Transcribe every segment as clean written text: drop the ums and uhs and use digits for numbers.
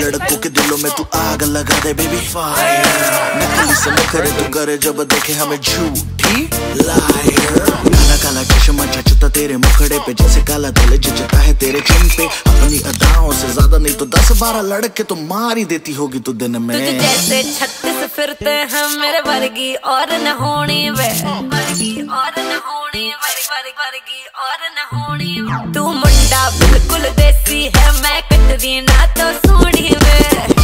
लड़कों के दिलों में तू आग लगा दे बेबी फायर। नकली से नखरे तू करे जब देखे हमें झूठी लायर। काला काला चश्मा जचता तेरे मुखड़े पे जैसे काला तिल जचता है तेरे चिन पे। अपनी अदाओं से ज्यादा नहीं तो 10-12 लड़के तो मार ही देती होगी तू दिन में। तुझे जैसे 36 फिरते हैं मेरे वर्गी और न होनी वे, वर्गी और न होनी, वर्गी और न होनी। तू मुंडा बिल्कुल देसी है, मैं कटरी ना तो सोनी वे।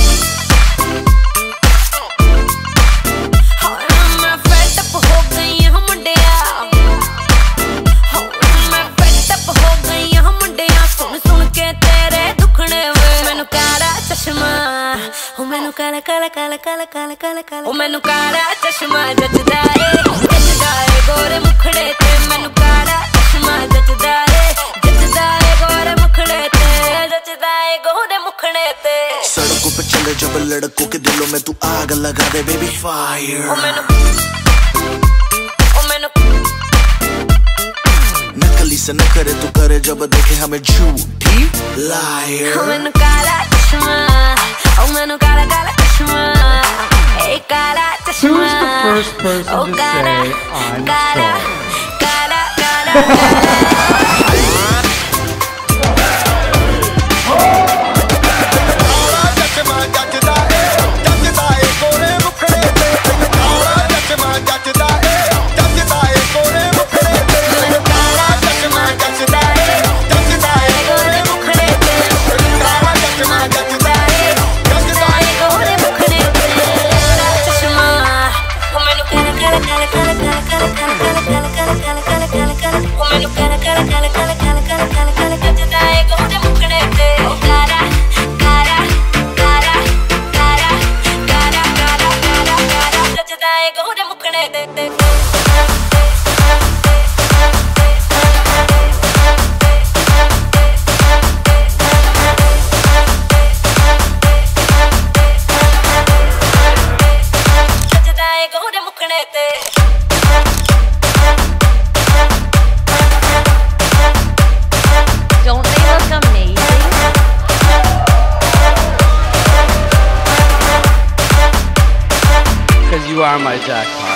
मैं फेड अप हो गई हूँ मुंडिया, मैं फेड अप हो गई हूँ मुंडिया। सुन सुन के तेरे दुखने वे। मैनू काला चश्मा, मैनू काला काला काला काला काला काला काला, मैनू काला चश्मा जचदा है गोरे मुखड़े ते। मैनू काला चश्मा जचदा है गोरे मुखड़े ते, जचदा है गोरे मुखड़े ते। सड़कों पे चले जब लड़कों के दिलों में तू आग लगा दे बेबी फायर। नकली से नखरे तू करे जब देखे हमें झूठी लायर। मैनू काला चश्मा, मैनू काला काला चश्मा, ए काला चश्मा। Who's the first person to say I'm काला sorry? काला काला You are my jackpot.